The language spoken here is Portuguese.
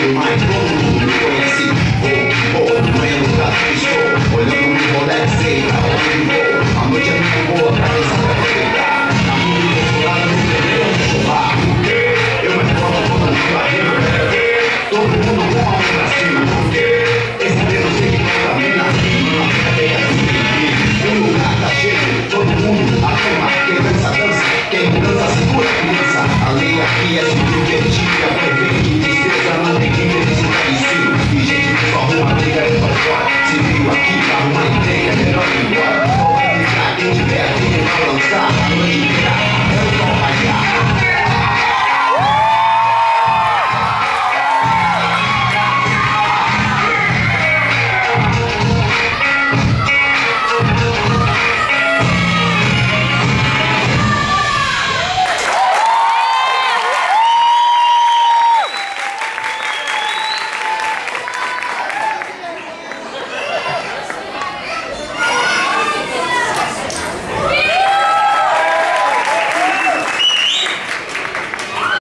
mas todo mundo me conhece. Amanhã no prato estou, olhando no Rolex, sei pra onde vou. A noite é muito boa pra quem sabe aproveitar. Na música isolada, no primeiro de chorar. Eu me formo toda na barriga. Todo mundo com a mão pra cima.